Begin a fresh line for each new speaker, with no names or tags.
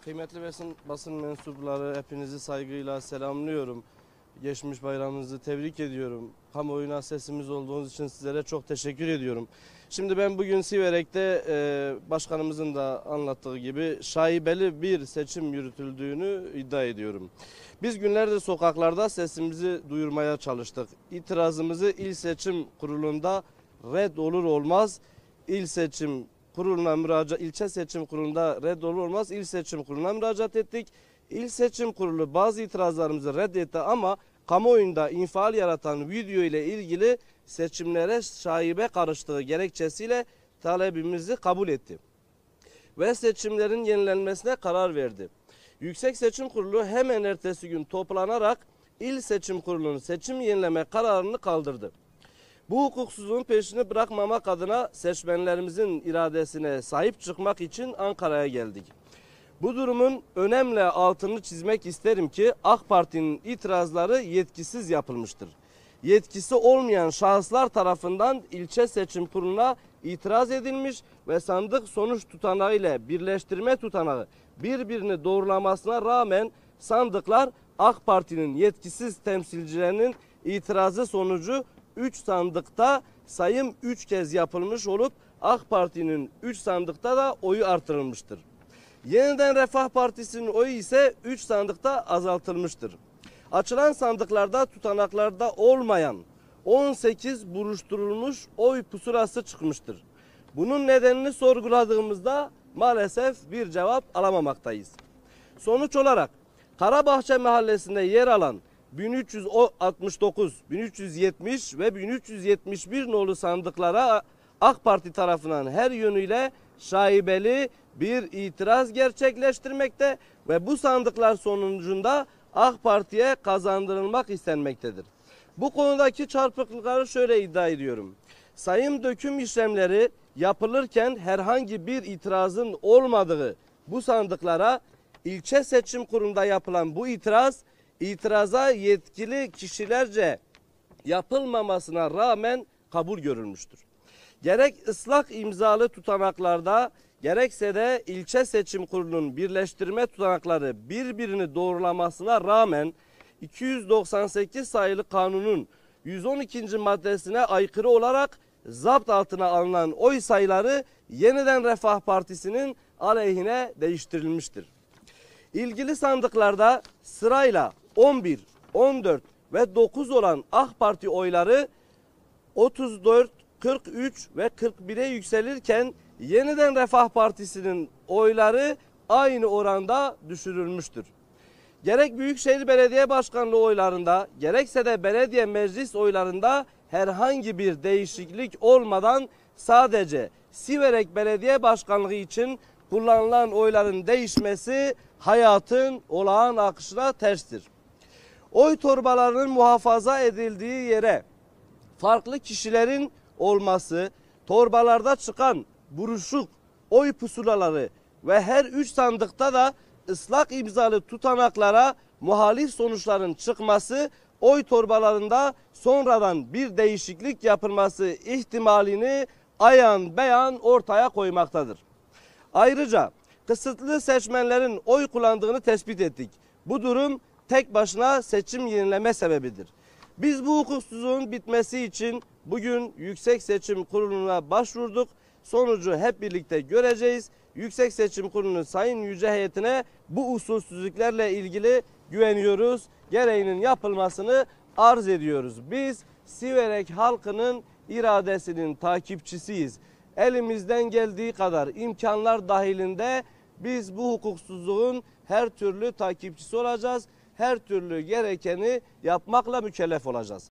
Kıymetli basın mensupları, hepinizi saygıyla selamlıyorum. Geçmiş bayramınızı tebrik ediyorum. Kamuoyuna sesimiz olduğunuz için sizlere çok teşekkür ediyorum. Şimdi ben bugün Siverek'te başkanımızın da anlattığı gibi şaibeli bir seçim yürütüldüğünü iddia ediyorum. Biz günlerdir sokaklarda sesimizi duyurmaya çalıştık. İtirazımızı İl Seçim Kurulu'nda red olur olmaz ilçe seçim kurulunda red olur olmaz il seçim kuruluna müracaat ettik. İl seçim kurulu bazı itirazlarımızı reddetti ama kamuoyunda infial yaratan video ile ilgili seçimlere şaibe karıştığı gerekçesiyle talebimizi kabul etti. Ve seçimlerin yenilenmesine karar verdi. Yüksek Seçim Kurulu hemen ertesi gün toplanarak İl Seçim Kurulu'nun seçim yenileme kararını kaldırdı. Bu hukuksuzluğun peşini bırakmamak adına seçmenlerimizin iradesine sahip çıkmak için Ankara'ya geldik. Bu durumun önemli altını çizmek isterim ki AK Parti'nin itirazları yetkisiz yapılmıştır. Yetkisi olmayan şahıslar tarafından ilçe seçim kuruluna itiraz edilmiş ve sandık sonuç tutanağı ile birleştirme tutanağı birbirini doğrulamasına rağmen sandıklar AK Parti'nin yetkisiz temsilcilerinin itirazı sonucu 3 sandıkta sayım 3 kez yapılmış olup AK Parti'nin 3 sandıkta da oyu artırılmıştır. Yeniden Refah Partisi'nin oyu ise 3 sandıkta azaltılmıştır. Açılan sandıklarda tutanaklarda olmayan 18 buruşturulmuş oy pusulası çıkmıştır. Bunun nedenini sorguladığımızda maalesef bir cevap alamamaktayız. Sonuç olarak Karabahçe Mahallesi'nde yer alan 1369, 1370 ve 1371 nolu sandıklara AK Parti tarafından her yönüyle şaibeli bir itiraz gerçekleştirmekte ve bu sandıklar sonucunda AK Parti'ye kazandırılmak istenmektedir. Bu konudaki çarpıklıkları şöyle iddia ediyorum. Sayım döküm işlemleri yapılırken herhangi bir itirazın olmadığı bu sandıklara ilçe seçim kurulunda yapılan bu itiraza yetkili kişilerce yapılmamasına rağmen kabul görülmüştür. Gerek ıslak imzalı tutanaklarda gerekse de ilçe seçim kurulunun birleştirme tutanakları birbirini doğrulamasına rağmen 298 sayılı kanunun 112. maddesine aykırı olarak zapt altına alınan oy sayıları Yeniden Refah Partisi'nin aleyhine değiştirilmiştir. İlgili sandıklarda sırayla 11, 14 ve 9 olan AK Parti oyları 34, 43 ve 41'e yükselirken Yeniden Refah Partisi'nin oyları aynı oranda düşürülmüştür. Gerek Büyükşehir Belediye Başkanlığı oylarında gerekse de belediye meclis oylarında herhangi bir değişiklik olmadan sadece Siverek Belediye Başkanlığı için kullanılan oyların değişmesi hayatın olağan akışına terstir. Oy torbalarının muhafaza edildiği yere farklı kişilerin olması, torbalarda çıkan buruşuk oy pusulaları ve her 3 sandıkta da ıslak imzalı tutanaklara muhalif sonuçların çıkması, oy torbalarında sonradan bir değişiklik yapılması ihtimalini ayan beyan ortaya koymaktadır. Ayrıca kısıtlı seçmenlerin oy kullandığını tespit ettik. Bu durum tek başına seçim yenileme sebebidir. Biz bu hukuksuzluğun bitmesi için bugün Yüksek Seçim Kurulu'na başvurduk. Sonucu hep birlikte göreceğiz. Yüksek Seçim Kurulu'nun Sayın Yüce Heyetine bu usulsüzlüklerle ilgili güveniyoruz. Gereğinin yapılmasını arz ediyoruz. Biz Siverek halkının iradesinin takipçisiyiz. Elimizden geldiği kadar imkanlar dahilinde biz bu hukuksuzluğun her türlü takipçisi olacağız. Her türlü gerekeni yapmakla mükellef olacağız.